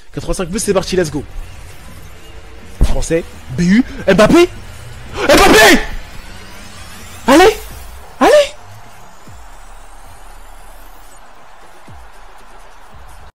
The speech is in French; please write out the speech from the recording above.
85 buts, c'est parti, let's go. Français, BU, Mbappé. Mbappé.